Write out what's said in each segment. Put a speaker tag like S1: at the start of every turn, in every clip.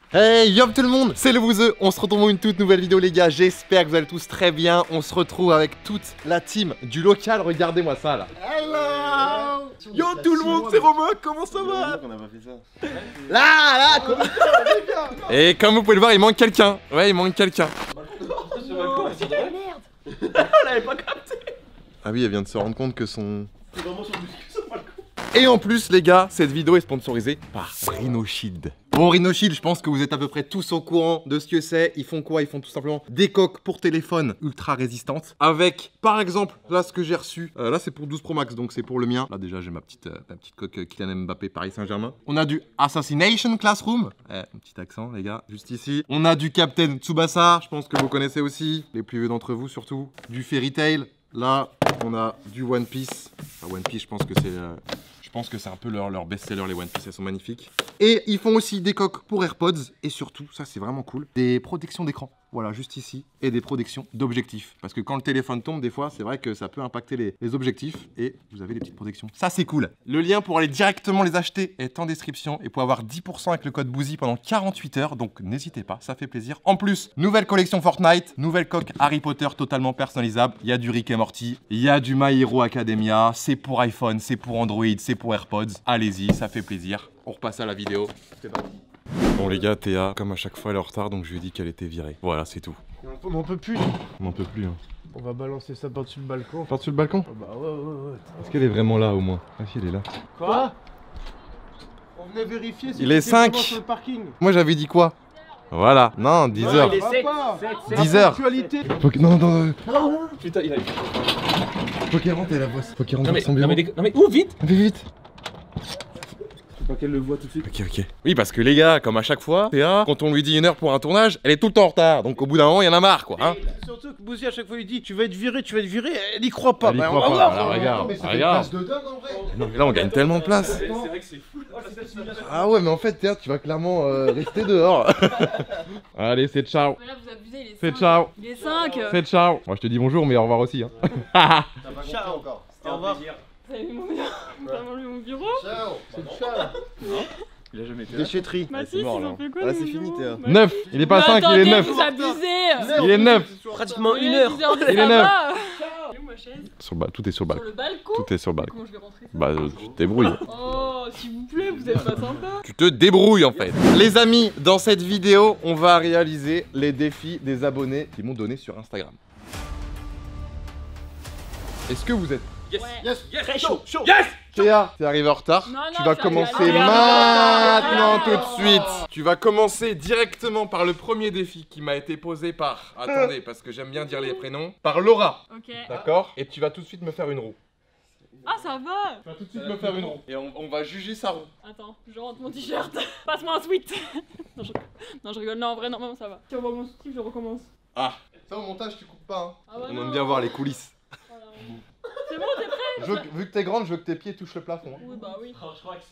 S1: Hey yo tout le monde, c'est le Wouzeux. On se retrouve pour une toute nouvelle vidéo les gars. J'espère que vous allez tous très bien. On se retrouve avec toute la team du local. Regardez-moi ça là. Hello. Yo tout le monde, c'est Romain. Comment ça va? On n'a pas fait ça. Là comment... Et comme vous pouvez le voir, il manque quelqu'un. Ouais, il manque quelqu'un.
S2: Merde.
S1: On l'avait pas capté. Ah oui, elle vient de se rendre compte que son... C'est vraiment sur le balcon. Et en plus les gars, cette vidéo est sponsorisée par Rhino Shield. Bon, Rhino Shield, je pense que vous êtes à peu près tous au courant de ce que c'est. Ils font quoi? Ils font tout simplement des coques pour téléphone ultra résistantes. Avec, par exemple, là ce que j'ai reçu. Là c'est pour 12 Pro Max, donc c'est pour le mien. Là déjà j'ai ma petite coque Kylian Mbappé Paris Saint-Germain. On a du Assassination Classroom. Un petit accent les gars, juste ici. On a du Captain Tsubasa, je pense que vous connaissez aussi. Les plus vieux d'entre vous surtout. Du Fairy Tail. Là, on a du One Piece. Enfin, One Piece, je pense que c'est... Je pense que c'est un peu leur best-seller, les One Piece, elles sont magnifiques. Et ils font aussi des coques pour AirPods, et surtout, ça c'est vraiment cool, des protections d'écran. Voilà, juste ici, et des protections d'objectifs. Parce que quand le téléphone tombe, des fois, c'est vrai que ça peut impacter les objectifs, et vous avez des petites protections. Ça c'est cool. Le lien pour aller directement les acheter est en description, et pour avoir 10% avec le code BOUZY pendant 48 heures, donc n'hésitez pas, ça fait plaisir. En plus, nouvelle collection Fortnite, nouvelle coque Harry Potter totalement personnalisable. Il y a du Rick et Morty, il y a du My Hero Academia, c'est pour iPhone, c'est pour Android, c'est pour AirPods. Allez-y, ça fait plaisir. On repasse à la vidéo. C'est parti. Bon les gars, Théa, comme à chaque fois elle est en retard, donc je lui ai dit qu'elle était virée. Voilà, c'est tout.
S3: On n'en peut plus.
S1: On n'en peut plus. Hein.
S3: On va balancer ça par-dessus le balcon.
S1: Par-dessus le balcon?
S3: Oh, bah ouais.
S1: Est-ce qu'elle est vraiment là au moins? Ah si, elle est là.
S3: Quoi? On venait vérifier si
S1: il est 5
S3: sur le parking.
S1: Moi j'avais dit quoi? Voilà, non, 10 heures.
S2: Il est 7.
S1: 10 heures. Non.
S2: Putain, il a eu.
S1: Faut qu'elle rentre, elle a bosse. Faut qu'elle rentre
S2: Non mais,
S1: dans son bureau.
S2: non mais où vite?
S1: Vite.
S2: Faut pas qu'elle le voit tout de suite.
S1: Ok. Oui, parce que les gars, comme à chaque fois, Théa, quand on lui dit 1 heure pour un tournage, elle est tout le temps en retard. Donc au bout d'un moment, il y en a marre quoi. Hein.
S3: Surtout que Bouzy à chaque fois il dit tu vas être viré, elle y croit pas.
S1: Elle y croit
S3: on va
S1: pas.
S3: voir.
S1: Alors, regarde,
S3: Mais
S1: regarde.
S3: de dingue en vrai.
S1: Non, mais là, on gagne tellement de place.
S2: C'est vrai que c'est fou.
S1: Ah ouais, mais en fait, Théa, tu vas clairement rester dehors. Allez, c'est ciao.
S4: Mais là vous abusez, il est 5.
S1: C'est ciao.
S4: Il est 5.
S1: C'est ciao. Moi, je te dis bonjour, mais au revoir aussi. Hein.
S3: Ciao encore.
S2: Au revoir.
S4: Vous avez vu mon bureau? T'as vu mon bureau?
S3: Ciao. C'est ciao.
S2: Il a jamais été là.
S3: Déchetterie.
S4: Bah si, ils ont fait quoi?
S3: Là,
S4: mon
S3: c'est fini,
S4: bureau?
S3: Théa.
S4: Bah,
S1: 9. Il est pas 5, il est
S4: attendez,
S1: 9.
S4: vous abusez.
S1: Il est 9.
S2: Pratiquement
S4: Il
S2: une
S4: est
S2: heure.
S4: 10 heures de
S1: Il est
S4: tabac. Elle est où ma chaise?
S1: Tout est sur le
S4: Sur
S1: balcon.
S4: le balcon?
S1: Tout est sur le balcon.
S4: Comment je vais rentrer ça?
S1: Bah, tu te débrouilles.
S4: Oh, s'il vous plaît, vous êtes pas sympa.
S1: Tu te débrouilles en fait. Les amis, dans cette vidéo, on va réaliser les défis des abonnés qui m'ont donné sur Instagram. Est-ce que vous êtes...
S2: Yes.
S3: Yes.
S2: Très chaud.
S1: Yes! Théa, t'es arrivé en retard.
S4: Non,
S1: Tu
S4: non,
S1: vas
S4: je suis
S1: commencer
S4: arrivée en
S1: maintenant
S4: retard.
S1: tout de suite. Tu vas commencer directement par le premier défi qui m'a été posé par... Attendez, parce que j'aime bien dire les prénoms. Par Laura.
S4: Ok.
S1: D'accord? Et tu vas tout de suite me faire une roue.
S4: Ah, ça va.
S1: Tu vas tout de suite me faire une roue. Et on va juger sa roue.
S4: Attends, je rentre mon t-shirt. Passe-moi un sweat. Non, je rigole. Non, en vrai, non, ça va. Si on voit mon slip, je recommence.
S1: Ah. Ça au montage, tu coupes pas. Hein.
S4: Ah ouais,
S1: On
S4: non.
S1: aime bien voir les coulisses.
S4: Voilà. C'est bon, t'es prêt?
S1: Vu que t'es grande, je veux que tes pieds touchent le plafond. Hein.
S4: Oui, bah oui.
S2: Je crois que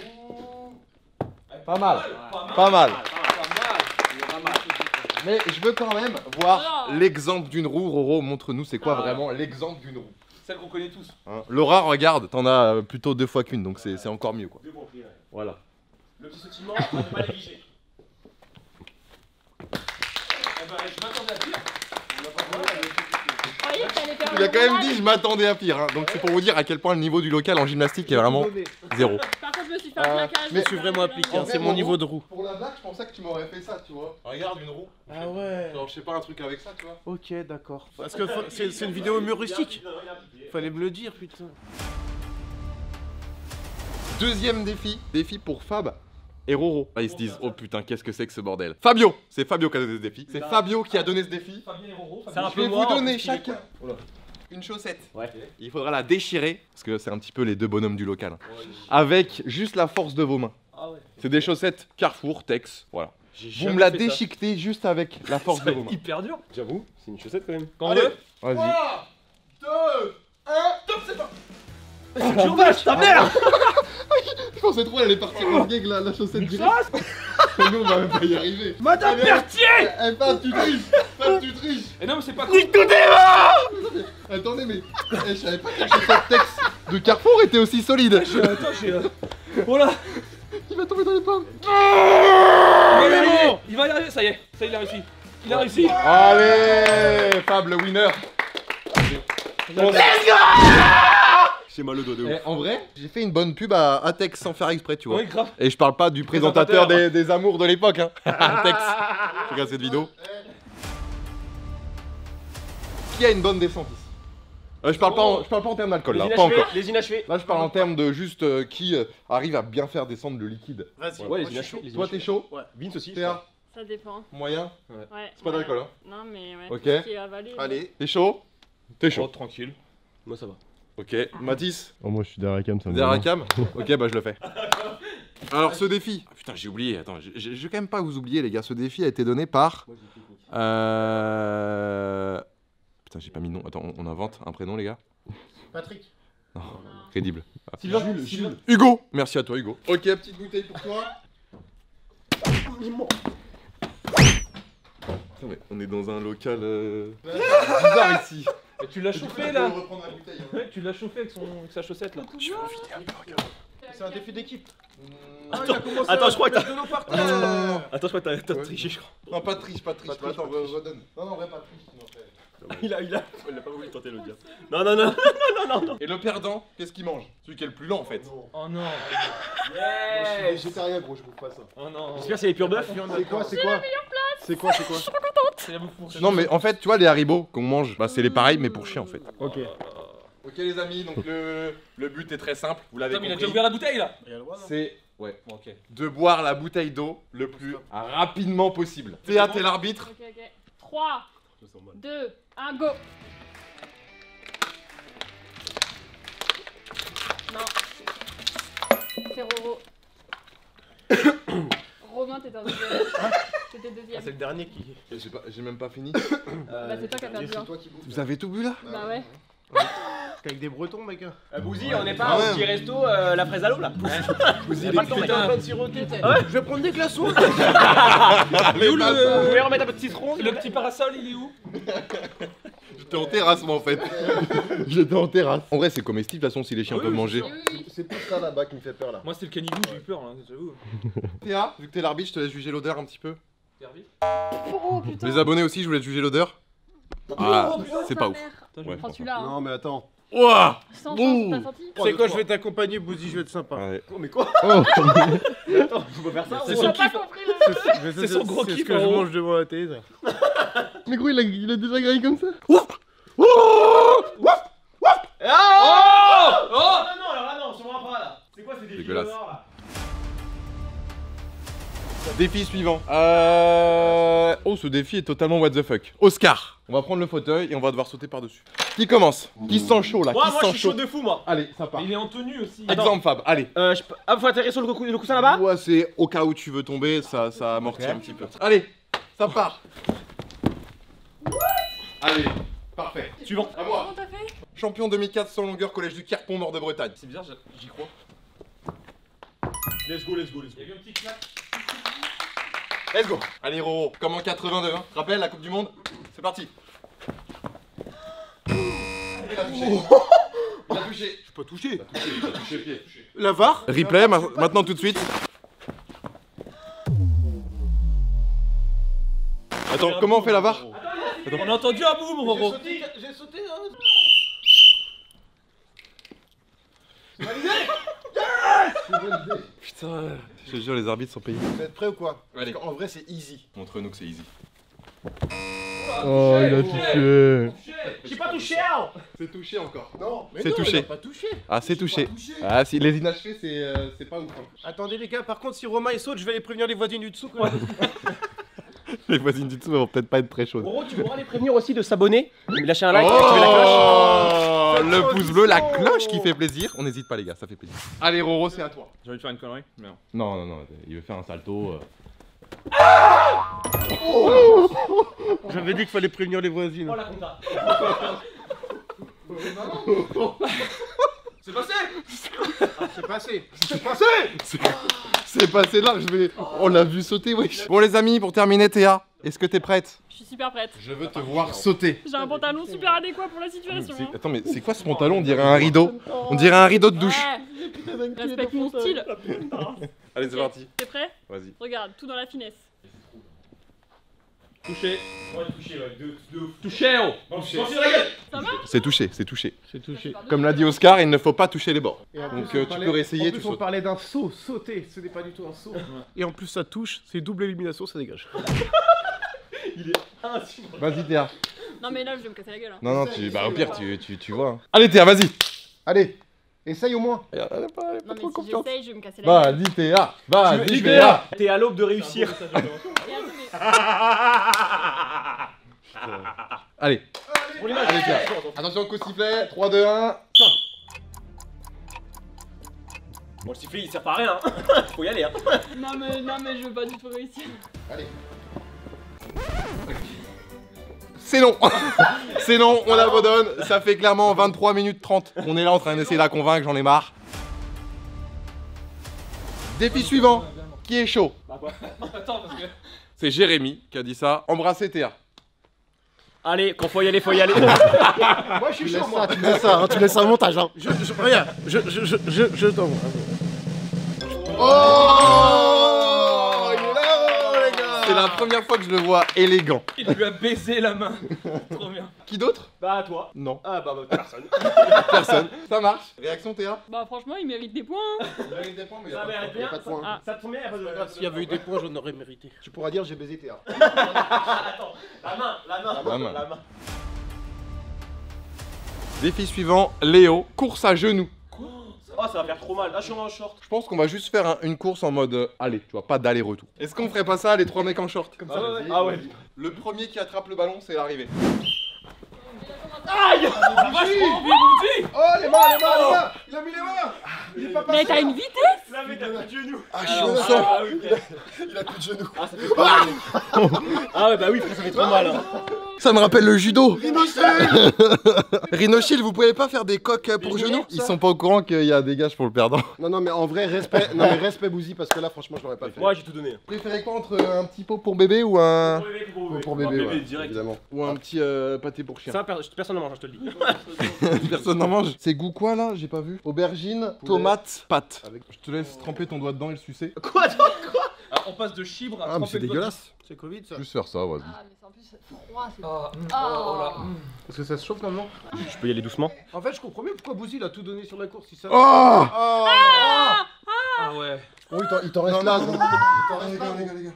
S2: c'est
S1: Pas mal. Pas mal.
S2: Pas mal.
S1: Mais je veux quand même voir
S4: Alors.
S1: l'exemple d'une roue. Roro, montre-nous c'est quoi
S2: Ah.
S1: vraiment l'exemple d'une roue.
S2: Celle qu'on connaît tous.
S1: Hein. Laura, regarde, t'en as plutôt 2 fois qu'une, donc c'est encore mieux quoi.
S2: Deux bons prix, ouais.
S1: Voilà.
S2: Le petit sautillement, à ne pas négliger. Eh ben, je m'attendais à pire. On n'a pas trouvé
S4: Je croyais que t'allais faire
S1: Il a
S4: le
S1: quand même
S4: montage.
S1: dit je m'attendais à pire, hein. Donc c'est pour vous dire à quel point le niveau du local en gymnastique est vraiment zéro.
S4: Par contre, je me suis fait un plaquage.
S3: Mais je suis vraiment appliqué, hein, c'est mon niveau de roue.
S1: Pour la blague, je pensais que tu m'aurais fait ça, tu vois. Regarde une roue.
S3: Ah ouais.
S1: Genre je sais pas un truc avec ça, tu vois.
S3: Ok, d'accord. Parce que c'est une vidéo humoristique. Fallait me le dire, putain.
S1: Deuxième défi pour Fab et Roro. Là, ils se disent oh putain qu'est-ce que c'est que ce bordel. Fabio, c'est Fabio qui a donné ce défi. C'est Fabio qui a donné ce défi.
S2: Fabien et Roro.
S1: Je vais vous donner chacun une chaussette.
S2: Ouais.
S1: Il faudra la déchirer parce que c'est un petit peu les deux bonhommes du local. Avec juste la force de vos mains.
S2: Ah ouais.
S1: C'est des chaussettes Carrefour, Tex, voilà. Vous me la déchiquetez juste avec la force de vos mains.
S2: Hyper dur.
S3: J'avoue, c'est une chaussette quand même.
S2: Quand on
S1: Allez.
S2: veut.
S1: Vas-y.
S3: 2, 1, top, c'est pas.
S2: Tu vache, ta mère.
S1: Je pensais trop elle allait partir en gag la chaussette direct. Nous on va même pas y arriver.
S2: Madame
S1: Allez.
S2: Berthier.
S1: Eh Fab tu triches. Fab tu triches.
S2: Et non mais c'est pas cool.
S1: Attendez mais je savais pas que la chaussette Tex de Carrefour était aussi solide.
S2: Attends, j'ai... Oh là.
S1: Il va tomber dans les pommes.
S2: Mais bon. ça y est, il a réussi. Il a réussi.
S1: Allez, Fab, le winner.
S2: Let's go.
S3: J'ai mal au dos de ouf.
S1: En vrai, j'ai fait une bonne pub à Atex sans faire exprès, tu vois.
S2: Oui, grave.
S1: Et je parle pas du présentateur des amours de l'époque, hein. Atex. Regarde cette vidéo. Qui a une bonne descente ici? Je parle pas en termes d'alcool là, pas encore.
S2: Les inachevés.
S1: Là, je parle en termes de juste qui arrive à bien faire descendre le liquide.
S3: Vas-y.
S2: Ouais, les inachevés.
S1: Toi, t'es chaud?
S3: Ouais.
S2: Vince aussi.
S4: Ça
S1: Théa,
S4: dépend.
S1: moyen?
S4: Ouais.
S1: C'est pas d'alcool, hein?
S4: Non, mais ouais.
S1: Ok.
S4: tout ce qui est avalé,
S3: Allez.
S1: T'es chaud? T'es
S2: Oh,
S1: chaud.
S2: tranquille. Moi ça va.
S1: Ok. Mathis?
S5: Oh, moi je suis derrière la cam, ça me
S1: Derrière la
S5: va.
S1: cam? Ok, bah je le fais. Alors, ce défi. Ah, putain, j'ai oublié. Attends, je vais quand même pas vous oublier, les gars. Ce défi a été donné par. Putain, j'ai pas mis de nom. Attends, on invente un prénom, les gars.
S3: Patrick.
S1: Crédible.
S2: Jules.
S1: Hugo! Merci à toi, Hugo. Ok, petite bouteille pour toi. Putain, mais on est dans un local bizarre ici.
S2: Mais tu l'as
S1: Du coup,
S2: chauffé
S1: tu
S2: là.
S1: peux reprendre la bouteille, hein.
S2: Ouais, tu l'as chauffé avec sa chaussette là.
S1: Je vais inviter un peu, regarde.
S3: C'est un défi d'équipe.
S2: Attends, je crois que t'as.
S3: de l'eau par
S1: Non, non, non, non, non.
S2: Attends, je crois que t'as
S1: Ouais.
S2: triché, je crois.
S1: Non, pas de triche, pas de triche.
S3: Pas de triche,
S1: Attends,
S3: pas de triche.
S1: redonne. Non, non, vrai, pas de triche. sinon après.
S2: Il a pas voulu tenter le dire. Non.
S1: Et le perdant, qu'est-ce qu'il mange? Celui qui est le plus lent en fait.
S2: Oh non.
S3: Moi je suis végétarien gros, je bouffe pas ça.
S2: Oh non.
S3: J'espère que c'est les pure bœufs. C'est quoi? C'est quoi?
S2: C'est la bouffe pour
S1: Non, mais en fait, tu vois, les haribots qu'on mange, bah c'est les pareils, mais pour chiens en fait.
S3: Ok.
S1: Ok, les amis, donc le but est très simple, vous l'avez
S2: Putain, mais il a déjà
S1: compris.
S2: ouvert la bouteille là.
S3: Il y a le droit, non?
S1: C'est ouais,
S2: Bon, ok.
S1: de boire la bouteille d'eau le plus rapidement possible. Théa, t'es l'arbitre.
S4: Ok. 3,
S3: Je me sens mal.
S4: 2, 1, go. Non. C'est Roro. Romain, t'étais en deuxième. T'étais
S3: Ah,
S4: deuxième.
S3: c'est le dernier qui.
S1: J'ai même pas fini.
S4: Bah, c'est toi qui as perdu.
S3: C'est
S4: Hein.
S3: toi qui bouffe.
S1: Vous avez tout bu là?
S4: Bah ouais.
S3: T'es avec des bretons, mec.
S2: Bouzy, on n'est
S1: Ah
S2: pas
S1: ouais.
S2: au petit resto la fraise à l'eau là.
S1: Vous
S2: a pas le temps, mec.
S3: en train de siroter. Je vais prendre des glaçons.
S2: Mais où
S1: pas
S2: Vous pouvez remettre un peu de citron? Le petit parasol, il est où?
S1: J'étais en terrasse moi en fait. J'étais en terrasse. En vrai, c'est comestible de toute façon si les chiens
S2: Oui,
S1: peuvent
S2: oui,
S1: manger.
S4: Oui.
S3: C'est plus ça là-bas qui me fait peur là.
S2: Moi, c'était le canigou, j'ai eu peur là, j'avoue.
S1: Théa, vu que t'es l'arbitre, je te laisse juger l'odeur un petit peu.
S4: Oh putain.
S1: Les abonnés aussi, je vous laisse juger l'odeur. Ah, c'est pas ouf.
S2: Attends,
S1: Ouais,
S4: Prends celui-là. Hein.
S3: Non mais attends.
S1: Ouah.
S4: Sans
S1: Ouh.
S4: chance, t'as senti?
S3: C'est quoi, je vais t'accompagner, Bouzy, je vais être sympa.
S1: Ouais.
S2: Oh, mais quoi?
S1: Oh.
S2: Attends, je peux faire ça?
S4: C'est
S2: C'est son
S4: pas
S2: kiff.
S4: compris le.
S2: C'est son gros
S3: C'est
S2: kiff,
S3: ce que je
S2: en haut.
S3: mange devant la télé. ça.
S1: Mais gros, il a déjà graillé comme ça.
S2: Oh! Oh! Oh! Non, sur moi pas là. C'est quoi ces défis
S1: Dégueulasse.
S2: d'honneur, là?
S1: Défi suivant. Oh, ce défi est totalement what the fuck. Oscar. On va prendre le fauteuil et on va devoir sauter par-dessus. Qui commence? Qui se sent chaud là?
S2: Moi,
S1: Qui
S2: je
S1: se
S2: suis
S1: sent
S2: chaud
S1: chaud?
S2: de fou, moi.
S1: Allez, ça part.
S2: Mais il est en tenue aussi.
S1: Exemple Fab, allez.
S2: Faut atterrir sur le coussin là-bas?
S1: Ouais, c'est au cas où tu veux tomber, ça amortit un petit peu. Allez, ça part. Allez, parfait.
S2: Suivant.
S1: À moi.
S4: Comment t'as fait?
S1: Champion 2004 sans longueur, collège du Querpont, nord de Bretagne.
S2: C'est bizarre, j'y crois. Let's go. Il y a eu un petit clap.
S1: Let's go. Allez Roro, comme en 82, hein. Rappelle la Coupe du Monde? C'est parti. Il a touché. Il a touché.
S3: Je peux pas toucher.
S1: Il a touché le pied.
S3: La VAR.
S1: Replay, maintenant tout de suite. Attends, comment on fait la VAR?
S2: On a entendu un boum, Roro.
S3: J'ai sauté. Hein.
S1: Putain, je te jure, les arbitres sont payés.
S3: Vous êtes prêts ou quoi?
S1: Allez.
S3: Parce qu'en vrai c'est easy.
S1: Montre-nous que c'est easy.
S5: Oh, il a touché.
S2: J'ai pas touché.
S1: C'est touché encore.
S3: Non, mais
S1: C'est
S3: non,
S1: touché.
S3: il a pas touché.
S1: Ah, c'est
S3: J'ai
S1: touché.
S3: pas touché.
S1: Ah, si les inachevés, c'est pas ouf. Hein.
S3: Attendez les gars, par contre si Romain il saute, je vais aller prévenir les voisines du dessous quand même.
S1: Les voisines du dessous vont peut-être pas être très chaudes.
S2: Roro, tu pourras les prévenir aussi de s'abonner, lâcher un like, activer la cloche.
S1: Le pouce bleu, la cloche qui fait plaisir. On n'hésite pas les gars, ça fait plaisir. Allez Roro, c'est à toi.
S2: J'ai envie de faire une connerie, mais non.
S1: Non, non, non, il veut faire un salto.
S3: J'avais dit qu'il fallait prévenir les voisines.
S2: Oh la compta. C'est passé.
S3: C'est passé. C'est passé.
S1: C'est passé là, on l'a vu sauter, wesh. Bon les amis, pour terminer Théa, est-ce que t'es prête?
S4: Je suis super prête.
S1: Je veux te voir sauter.
S4: J'ai un pantalon super adéquat pour la situation. Hein.
S1: Attends, mais c'est quoi ce pantalon? On dirait un rideau. On dirait un rideau de douche.
S4: Ouais. Respecte mon style.
S1: Allez, c'est parti.
S4: T'es prêt?
S1: Vas-y.
S4: Regarde, tout dans la finesse.
S2: Touché. Ouais, touché, ouais. De ouf. Touché, oh. Touché. La gueule.
S4: Ça va?
S1: C'est touché, c'est touché.
S3: C'est touché.
S1: Comme l'a dit Oscar, il ne faut pas toucher les bords.
S3: Et en
S1: Donc
S3: plus,
S1: tu peux réessayer,
S3: en
S1: tu
S3: plus, on
S1: sautes.
S3: parlait d'un saut, sauter, ce n'est pas du tout un saut. Et en plus, ça touche, c'est double élimination, ça dégage.
S2: Il est insupportable.
S1: Vas-y Théa.
S4: Non, mais là, je vais me casser la gueule. Hein.
S1: Non, non, bah au pire, tu vois. Allez Théa, vas-y.
S3: Allez, essaye au moins.
S1: Elle a pas
S4: Non, mais
S1: trop
S4: si
S1: confiance.
S4: j'essaye, je vais me casser la gueule.
S1: Vas-y Théa, vas-y
S2: T'es
S1: Théa.
S2: T'es à l'aube de réussir.
S1: Allez,
S2: Pour l'image.
S1: allez Théa. Attention, coup de sifflet, 3, 2, 1.
S2: Bon, le sifflet, il sert pas à rien. Hein. Faut y aller. Hein.
S4: Non, mais je veux pas du tout réussir.
S1: Allez. C'est non. C'est non, on abandonne. Ça fait clairement 23 minutes 30. On est là en train d'essayer de la convaincre, j'en ai marre. Défi suivant. Qui est chaud?
S2: Bah quoi? Attends, parce que.
S1: C'est Jérémy qui a dit ça. Embrassez Théa.
S2: Allez, quand faut y aller, faut y aller.
S3: Moi, je suis chaud, moi. Tu laisses ça, hein, tu laisses ça au montage. Hein. Regarde, je t'envoie.
S1: Oh, il est là, les gars. C'est la première fois que je le vois élégant.
S2: Il lui a baisé la main. Trop bien.
S1: Qui d'autre?
S2: Bah, toi.
S1: Non,
S2: Ah, bah, personne.
S1: personne. Ça marche. Réaction Théa?
S4: Bah, franchement, il mérite des points. Hein.
S2: Ça mérite bien.
S3: pas de point.
S2: Ça te tombe bien, y a pas de.
S3: S'il y avait eu des points, j'en aurais mérité. Tu pourras dire j'ai baisé Théa.
S2: Attends, la main.
S1: La main.
S2: La main.
S1: Défi suivant, Léo, course à genoux.
S2: Oh, ça va faire trop mal. Là, je suis en short.
S1: Je pense qu'on va juste faire une course en mode allez, tu vois, pas d'aller-retour. Est-ce qu'on ferait pas ça, les 3 mecs en short? Comme ça, vas-y.
S2: Ah ouais.
S1: Le premier qui attrape le ballon, c'est l'arrivée.
S2: Aïe!
S3: Oh, les mains, il a mis les mains. Il est pas
S4: Mais
S3: passé.
S4: t'as une vitesse!
S2: Là, mais t'as plus de genoux.
S1: Ah, je suis au sang.
S2: Ah, oui, ok.
S3: Il a plus de genoux.
S2: Ah, ça fait trop mal. Ah ouais, bah oui, frère, ça fait trop mal. Hein.
S1: Ça me rappelle le judo. Rhinoshield, vous pouvez pas faire des coques pour genoux? Ils sont pas au courant qu'il y a des gages pour le perdant.
S3: Non, mais en vrai, respect. Non, mais respect Bouzy, parce que là, franchement, je l'aurais pas fait.
S2: Moi, j'ai tout donné.
S1: Vous préférez quoi entre un petit pot pour bébé ou un...
S3: Pour bébé, ouais,
S2: direct.
S3: évidemment.
S1: Ou un petit pâté pour chien?
S2: Ça, personne ne mange, je te le dis.
S1: Personne n'en mange. C'est goût quoi là? J'ai pas vu. Aubergine,
S3: Poulet.
S1: tomate, pâte.
S3: Avec-
S1: Je te laisse tremper ton doigt dedans et le sucer.
S2: Quoi? Ah, on passe de chibre à
S3: Ah, mais c'est
S2: tremper le
S3: dégueulasse. C'est Covid, ça.
S1: Juste faire ça, vas-y.
S4: Ah, mais c'est en plus froid, c'est.
S2: doigt.
S4: Oh
S2: là.
S3: Parce que ça se chauffe maintenant.
S2: Je peux y aller doucement?
S3: En fait, je comprends mieux pourquoi Bouzy il a tout donné sur la course. Si ça...
S1: Oh
S2: Ah ouais.
S3: Oh, il t'en reste
S1: Non,
S3: là.
S1: non,
S3: gros.
S1: non.
S3: Il t'en reste
S1: Les
S3: là,
S1: gars,
S3: gros.
S1: les gars.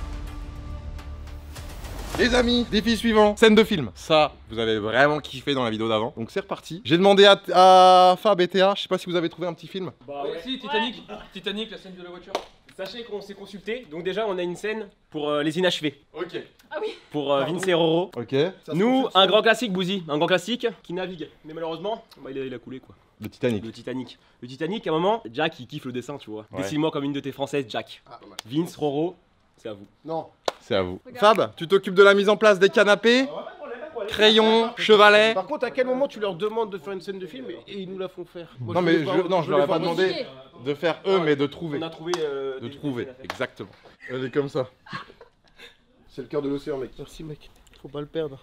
S1: Les amis, défi suivant, scène de film. Ça, vous avez vraiment kiffé dans la vidéo d'avant. Donc c'est reparti. J'ai demandé à Fab et Théa, je sais pas si vous avez trouvé un petit film.
S2: Bah ouais.
S6: Si, Titanic. Titanic, la scène de la voiture.
S2: Sachez qu'on s'est consulté, donc déjà on a une scène pour les inachevés.
S1: Ok.
S4: Ah oui!
S2: Pour Vince et Roro.
S1: Ok.
S3: Ça se
S2: Nous,
S3: confirme.
S2: un grand classique, Bouzy. Un grand classique qui navigue. Mais malheureusement, bah, il a coulé quoi.
S1: Le Titanic.
S2: Le Titanic. Le Titanic, à un moment, Jack il kiffe le dessin, tu vois.
S1: Ouais.
S2: Dessine-moi comme une de tes françaises, Jack.
S3: Ah, pas mal.
S2: Vince, Roro, c'est à vous.
S3: Non.
S1: C'est à vous.
S4: Regarde.
S1: Fab, tu t'occupes de la mise en place des canapés, crayon, chevalet.
S3: Par contre, à quel moment tu leur demandes de faire une scène de film et ils nous la font faire? Moi,
S1: Non mais
S3: veux pas-
S1: je leur ai pas
S3: veux les voir
S1: demandé de faire eux, mais de trouver.
S2: On a trouvé.
S1: De trouver, exactement. Elle est comme ça.
S3: C'est le cœur de l'océan, mec. Merci, mec. Faut pas le perdre.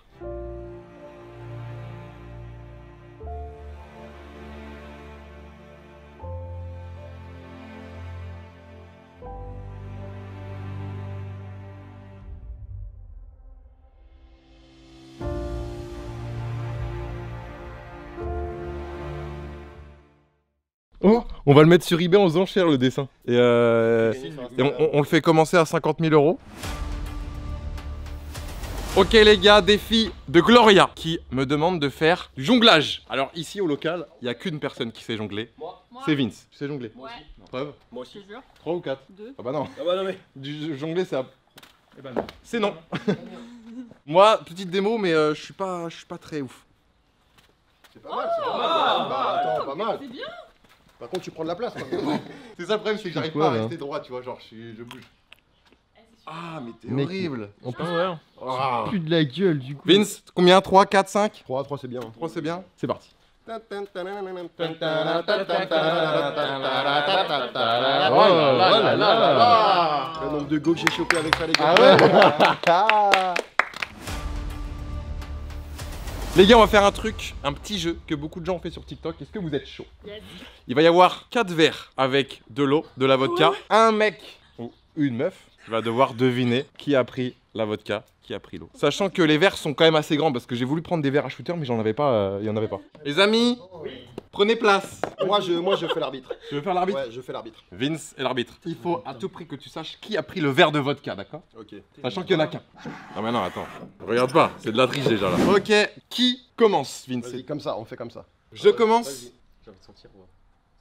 S1: Oh, on va le mettre sur eBay aux enchères le dessin. Et on le fait commencer à 50 000 €. Ok les gars, défi de Gloria qui me demande de faire du jonglage. Alors ici au local, il n'y a qu'une personne qui sait jongler.
S2: Moi,
S4: Moi.
S1: C'est Vince. Tu sais jongler?
S4: Ouais,
S1: Preuve?
S2: moi
S4: je te
S2: aussi.
S4: jure.
S1: 3 ou 4?
S4: 2.
S1: Ah bah non.
S2: Ah bah non mais.
S1: Du jongler c'est à...
S6: Eh ben non.
S1: C'est non. Moi, petite démo, mais je suis pas très ouf.
S3: C'est pas mal, c'est pas mal. Bah, attends, pas mal.
S4: C'est bien!
S3: Par contre, tu prends de la place maintenant.
S1: C'est ça le problème, c'est que j'arrive
S5: quoi,
S1: pas à
S5: là
S1: rester droit, tu vois, genre je bouge. Ah mais t'es
S5: Mec,
S1: horrible.
S5: On peut
S6: Ouais.
S1: Ah.
S5: plus de la gueule du coup.
S1: Vince, combien? 3, 4, 5?
S3: 3 c'est bien.
S1: 3 c'est bien? C'est parti.
S5: Oh là là.
S3: Le nombre de go que j'ai chopé avec ça, les gars.
S1: Ah ouais. Les gars, on va faire un truc, un petit jeu que beaucoup de gens ont fait sur TikTok. Est-ce que vous êtes chaud?
S4: Yes!
S1: Il va y avoir 4 verres avec de l'eau, de la vodka. Un mec ou une meuf Tu vas devoir deviner qui a pris la vodka, qui a pris l'eau. Sachant que les verres sont quand même assez grands parce que j'ai voulu prendre des verres à shooter mais j'en avais pas, il y en avait pas. Les amis, prenez place.
S3: Moi je fais l'arbitre.
S1: Tu veux faire l'arbitre?
S3: Ouais, je fais l'arbitre.
S1: Vince est l'arbitre. Il faut à tout prix que tu saches qui a pris le verre de vodka, d'accord?
S3: Ok.
S1: Sachant qu'il y en a qu'un. Non mais non, attends. Regarde pas, c'est de la triche déjà là. Ok, qui commence, Vince?
S3: Vas-y, comme ça, on fait comme ça.
S1: Je commence.
S3: J'ai envie de sentir, moi.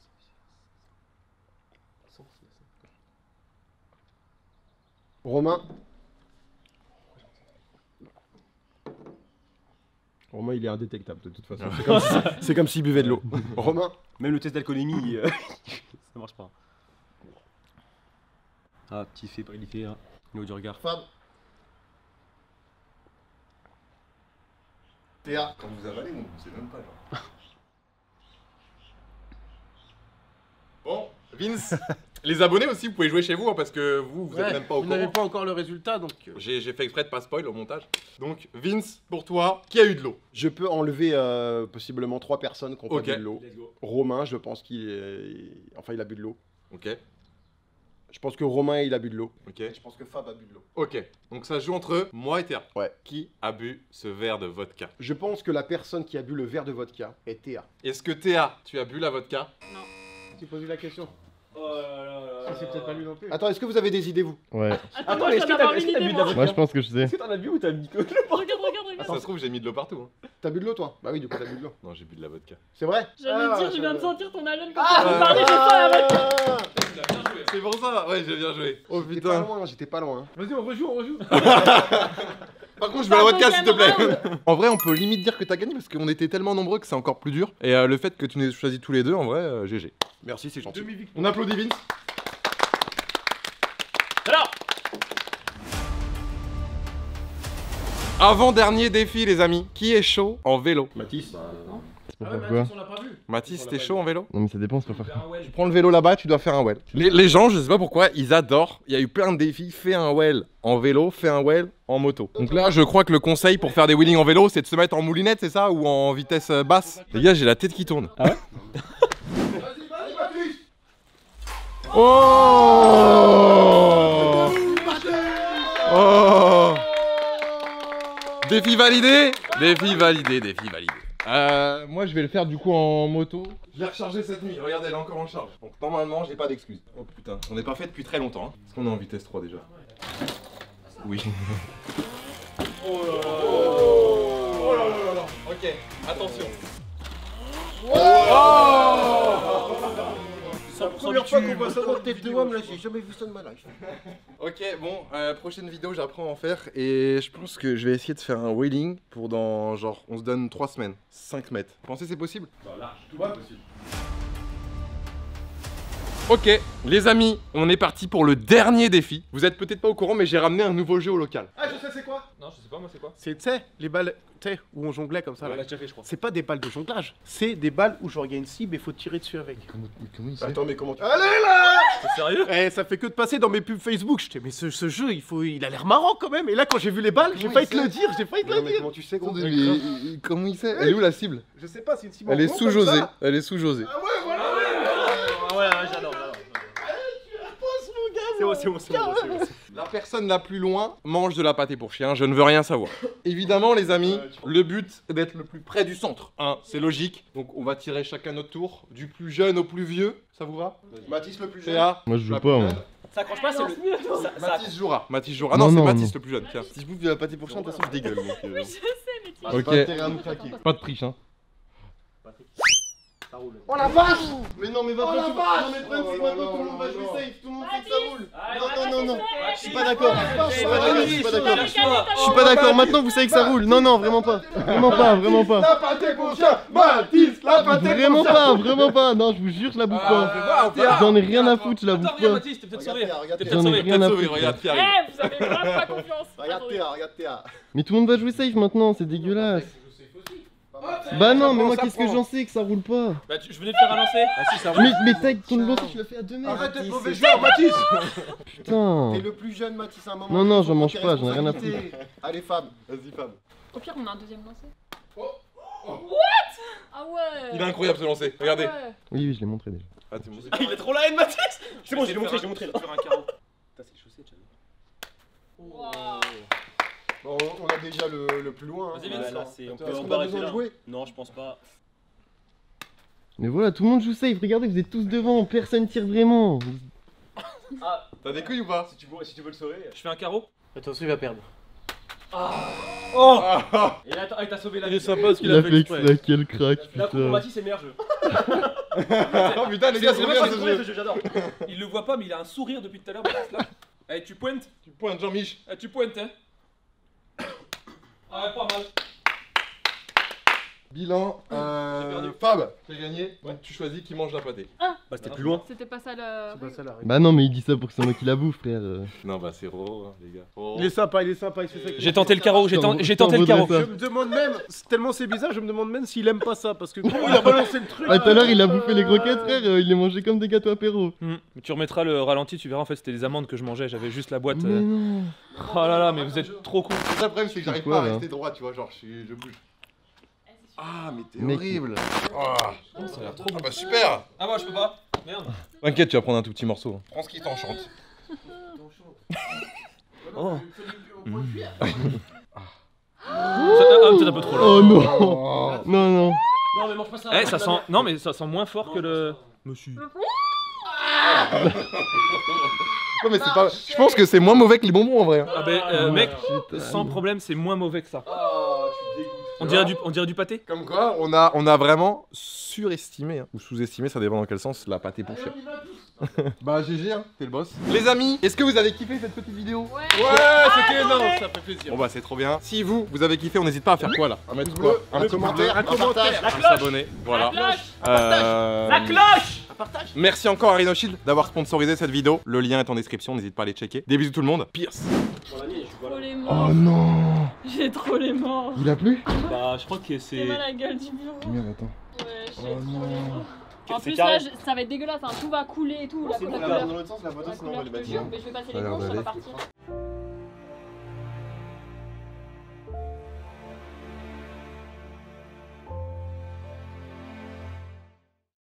S3: Romain. Romain, il est indétectable de toute façon. C'est comme s'il buvait de l'eau. Romain.
S7: Même le test d'alcoolémie, ça marche pas. Ah, petit fait prédité, hein. Niveau du regard.
S3: Fab. Théa.
S1: Quand vous avalez, on ne sait même pas genre. Bon, Vince, les abonnés aussi, vous pouvez jouer chez vous hein, parce que vous êtes même pas au
S3: Vous n'avez
S1: courant.
S3: pas encore le résultat, donc...
S1: J'ai fait exprès de pas spoil au montage. Donc, Vince, pour toi, qui a eu de l'eau?
S3: Je peux enlever possiblement 3 personnes qui ont
S1: Ok.
S3: pas bu de l'eau. Romain, je pense qu'il est... Enfin, il a bu de l'eau.
S1: Ok,
S3: Je pense que Romain, il a bu de l'eau.
S1: ok,
S3: Je pense que Fab a bu de l'eau.
S1: ok. Donc ça se joue entre moi et Théa.
S3: Ouais.
S1: Qui a bu ce verre de vodka?
S3: Je pense que la personne qui a bu le verre de vodka est Théa.
S1: Est-ce que Théa, tu as bu la vodka?
S3: Tu poses la question.
S7: Oh là là là.
S3: C'est peut-être pas lui non plus. Attends, est-ce que vous avez des idées, vous?
S5: Ouais.
S4: Attends, moi, je viens d'avoir une idée, moi.
S5: Moi, je pense que je sais.
S7: Est-ce que t'en as bu ou t'as mis que
S4: Regarde.
S1: Ça se trouve, j'ai mis de l'eau partout. Hein.
S3: T'as bu de l'eau, toi? Bah oui, du coup, t'as bu de l'eau.
S1: Non, j'ai bu de la vodka.
S3: C'est vrai?
S4: J'allais dire, je viens de
S3: ça-
S4: sentir ton haleine quand tu me parlais, j'ai ça la vodka.
S1: C'est pour ça? Ouais, j'ai bien joué. Oh
S3: J'étais pas loin, j'étais pas loin.
S7: Vas-y, on rejoue.
S1: Par contre, je veux la vodka s'il te plaît. En vrai, on peut limite dire que t'as gagné parce qu'on était tellement nombreux que c'est encore plus dur. Et le fait que tu nous aies choisi tous les deux, en vrai, GG.
S3: Merci, c'est gentil.
S1: On applaudit Vince.
S6: Alors,
S1: Avant-dernier défi, les amis. Qui est chaud en vélo?
S3: Mathis.
S5: C'est pour
S6: ah ouais,
S5: faire quoi?
S6: Mathis, on l'a pas vu.
S1: Mathis, t'es chaud en vélo?
S5: Non, mais ça dépend, c'est pour faire
S6: Faire
S5: quoi?
S6: un well.
S1: Tu prends le vélo là-bas, tu dois faire un well. Les gens, je sais pas pourquoi, ils adorent. Il y a eu plein de défis. Fais un well en vélo, fais un well en moto. Donc là, je crois que le conseil pour faire des wheelings en vélo, c'est de se mettre en moulinette, c'est ça? Ou en vitesse basse? Les gars, j'ai la tête qui tourne. Ah ouais? Oh! Oh! Défi validé! Défi validé, défi validé. Moi je vais le faire du coup en moto. Je l'ai rechargé cette nuit, regardez elle est encore en charge. Donc normalement j'ai pas d'excuses. Oh putain, on n'est pas fait depuis très longtemps. Hein. Est-ce qu'on est en vitesse 3 déjà? Oui. Oh là là. Oh là là là. Ok, attention.
S3: C'est la première fois qu'on voit ça dans le tête de homme, là, j'ai jamais vu ça de ma life.
S1: Ok, bon, prochaine vidéo, j'apprends à en faire et je pense que je vais essayer de faire un wheeling pour dans genre, on se donne 3 semaines, 5 mètres. Vous pensez que c'est possible?
S6: Tout va possible.
S1: Ok, les amis, on est parti pour le dernier défi. Vous êtes peut-être pas au courant, mais j'ai ramené un nouveau jeu au local.
S3: Ah, je sais c'est quoi?
S6: Non, je sais pas, moi c'est quoi?
S3: C'est, tu sais, les balles, tu sais, où on jonglait comme ça,
S7: On
S3: là.
S7: l'a déjà fait, je crois.
S3: C'est pas des balles de jonglage, c'est des balles où genre il y a une cible et faut tirer dessus avec.
S5: Comment il sait?
S3: Attends, mais comment tu... Allez là!
S6: T'es sérieux?
S3: Eh, ça fait que de passer dans mes pubs Facebook. Je dis, mais ce jeu, il a l'air marrant quand même. Et là, quand j'ai vu les balles, j'ai failli te le dire, j'ai failli te le dire. Comment tu sais, gros?
S1: Comment il sait? Elle est où la cible?
S3: Je sais pas, c'est une cible.
S1: Elle est
S3: en rond,
S1: sous
S3: comme
S1: José.
S3: ça.
S1: Elle est sous José.
S3: Ah ouais, voilà.
S7: Ouais, j'adore. C'est bon.
S1: La personne la plus loin mange de la pâtée pour chien, je ne veux rien savoir. Évidemment les amis, le but est d'être le plus près du centre. Hein, c'est logique. Donc on va tirer chacun notre tour, du plus jeune au plus vieux. Ça vous va?
S3: Mathis le plus jeune.
S1: Théa,
S5: Moi, je joue
S1: la
S5: pas,
S1: plus
S5: moi.
S1: jeune.
S7: Ça accroche pas, c'est le.
S1: Mathis jouera. Mathis jouera. Ah non,
S5: Non,
S1: c'est
S5: non,
S1: Mathis
S5: non.
S1: le plus jeune. Tiens, si je bouffe de la pâtée pour chien, de toute façon je dégueule. Donc,
S4: Oui, je sais, mais tu...
S1: Ok.
S3: Pas intérêt à nous craquer.
S5: Pas de triche, hein.
S3: Oh la vache! Mais non, mais va pas tout. Non, mais le problème c'est que maintenant tout le monde va jouer safe. Tout le monde sait que ça roule. Non. Je suis pas d'accord. Je suis pas d'accord. Je suis pas d'accord. Maintenant vous savez que ça roule. Non, vraiment pas. Vraiment pas. La pâtée pour chien. Mathis, la pâtée pour chien.
S5: Vraiment pas. Non, je vous jure, je la bouffe pas. J'en ai rien à foutre, je la bouffe
S6: Attends, regarde
S5: pas.
S6: Mathis, t'es peut-être
S3: Regarde
S6: sauvé.
S3: Théa, regarde
S6: T'es
S3: Théa.
S6: peut-être
S5: J'en ai
S6: sauvé.
S5: rien à
S1: Sauvé,
S5: foutre.
S1: regarde Pierre.
S4: Eh, vous avez grave pas confiance.
S3: Regarde Théa.
S5: Mais tout le monde va jouer safe maintenant, c'est dégueulasse. Bah non, mais moi qu'est-ce que j'en sais que ça roule pas.
S6: Bah, je venais de faire un lancer. Ah si, ça roule.
S5: Mais taille ton lancer, je le fais à 2 mètres.
S3: Arrête d'être mauvais joueur, Mathis.
S5: Putain.
S3: T'es le plus jeune, Mathis, à un moment.
S5: Non, non,
S3: il faut
S5: j'en mange
S3: tes
S5: pas, j'en ai rien à
S3: responsabilités. Allez, Fab. Vas-y, Fab.
S4: Au pire, on a un deuxième lancé.
S1: Oh.
S4: Ah ouais.
S1: Il est incroyable ce lancer. Regardez.
S4: Ah ouais.
S5: Oui, je l'ai montré déjà.
S1: Ah, t'es mon-
S7: Il a trop la haine, Mathis. C'est bon, je l'ai montré.
S6: Faire un carreau.
S7: Putain, c'est les chaussettes, j'avoue.
S4: Waouh.
S3: Bon, on a déjà le plus loin.
S6: Vas-y,
S3: Hein.
S6: vite.
S7: Là, c'est.
S3: Est-ce qu'on a besoin de jouer?
S7: Non, je pense pas.
S5: Mais voilà, tout le monde joue safe. Regardez, vous êtes tous devant. Personne tire vraiment.
S1: T'as des couilles ou pas?
S7: Si tu veux le sauver.
S6: Je fais un carreau.
S7: Attention, il va perdre.
S6: Oh.
S7: Et là, il t'a sauvé la
S6: Il
S7: vie.
S6: est sympa ce qu'il
S5: Il
S6: a
S5: a
S6: fait
S5: fait
S6: exprès.
S5: exprès, quel crack,
S7: La
S5: putain.
S7: combatie, c'est le meilleur jeu.
S1: Oh putain, les gars, c'est
S7: C'est
S1: bien
S7: pas
S1: ce
S7: vrai,
S1: jeu.
S7: ce jeu, j'adore.
S6: Il le voit pas, mais il a un sourire depuis tout à l'heure. Baptiste, là. Allez, tu pointes.
S1: Tu pointes Jean-Mich.
S6: Tu pointes, hein. Ah ouais, pas mal.
S1: Bilan,
S6: perdu.
S1: Fab, t'as gagné, donc tu choisis qui mange la pâtée.
S7: Bah, c'était plus loin.
S4: C'était pas ça le.
S7: C'est pas ça la règle.
S5: Bah non, mais il dit ça pour que c'est moi qui la bouffe, frère.
S1: Non bah c'est Roro, hein, les gars. Roro.
S3: Il est sympa, il fait ça.
S6: J'ai tenté le carreau, j'ai tenté le carreau.
S5: Ça.
S3: Je me demande même, tellement c'est bizarre, je me demande même s'il aime pas ça parce que comment il a balancé le truc.
S5: Ah, tout à l'heure, il a bouffé les croquettes, frère. Il les mangeait comme des gâteaux apéro.
S6: Tu remettras le ralenti, tu verras. En fait, c'était des amandes que je mangeais. J'avais juste la boîte.
S5: Mais non.
S6: Oh là là, mais vous êtes trop cool.
S1: Le problème c'est que j'arrive
S5: quoi,
S1: pas à
S5: là
S1: rester droit, tu vois, genre je bouge. Ah mais t'es
S5: Mec.
S1: horrible. Ah
S6: Ça a l'air trop
S1: ah, bah super.
S6: Ah bah, je peux pas. Merde.
S1: T'inquiète, tu vas prendre un tout petit morceau. Prends ce qui t'enchante.
S6: Oh. Peut-être un peu trop là.
S5: Oh non.
S1: Oh.
S5: Non, non.
S7: Non, mais mange pas ça.
S6: Eh, ça sent. Non, mais ça sent moins fort que le. Monsieur.
S1: Non mais c'est pas. Je pense que c'est moins mauvais que les bonbons en vrai. Hein.
S6: Ah ben, mec,
S5: Putain.
S6: sans problème, c'est moins mauvais que ça.
S7: Oh, tu dégoûtes.
S6: On dirait du pâté.
S1: Comme quoi, on a vraiment surestimé, hein, ou sous-estimé, ça dépend dans quel sens, la pâté pour chien. Bah GG, hein, t'es le boss. Les amis, est-ce que vous avez kiffé cette petite vidéo?
S4: Ouais.
S1: C'était énorme, ça fait plaisir. Bon bah c'est trop bien. Si vous avez kiffé, on n'hésite pas à faire quoi là? À mettre quoi? Un commentaire,
S3: un commentaire.
S1: à s'abonner, voilà.
S7: La cloche.
S1: Merci encore à Rhinoshield d'avoir sponsorisé cette vidéo. Le lien est en description, n'hésite pas à les checker. Des bisous tout le monde. Pierce.
S4: Trop les morts.
S5: Oh non.
S4: J'ai trop les morts.
S5: Il a plu?
S6: Bah, je crois que
S4: J'ai
S6: c'est.
S4: mal à la gueule du bureau.
S5: Merde, attends.
S4: Ouais, j'ai
S5: Oh
S4: trop les
S5: non.
S4: morts. En
S7: C'est
S4: plus
S7: carré.
S4: là, ça va être dégueulasse, hein. Tout va couler et tout. La
S3: C'est
S4: couleur,
S3: dans l'autre sens, la photo
S4: la
S3: sinon on va
S4: couleur,
S3: les
S4: je te
S3: bâtir.
S4: jure, mais je vais passer
S1: Ça a
S4: les
S1: l'air
S4: manches, ça va
S1: d'aller.
S4: partir.